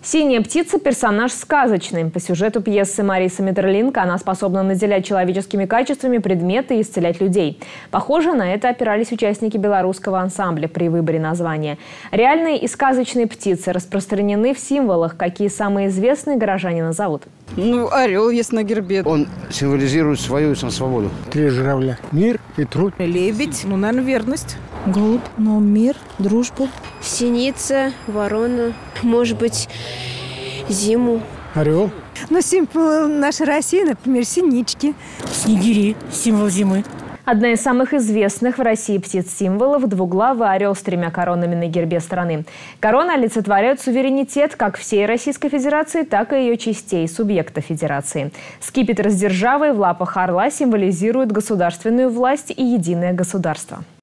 Синяя птица – персонаж сказочный. По сюжету пьесы Марисы Метерлинк она способна наделять человеческими качествами предметы и исцелять людей. Похоже, на это опирались участники белорусского ансамбля при выборе названия. Реальные и сказочные птицы распространены в символах. Какие самые известные горожане назовут? Орел есть на гербе. Он символизирует свою свободу. 3 журавля. Мир и труд. Лебедь, наверное, верность. Голубь, мир, дружбу. Синица, ворона, может быть, зиму. Орел. Символ нашей России, например, синички. Снегири – символ зимы. Одна из самых известных в России птиц-символов – двуглавый орел с 3 коронами на гербе страны. Короны олицетворяют суверенитет как всей Российской Федерации, так и ее частей, субъекта Федерации. Скипетр с державой в лапах орла символизирует государственную власть и единое государство.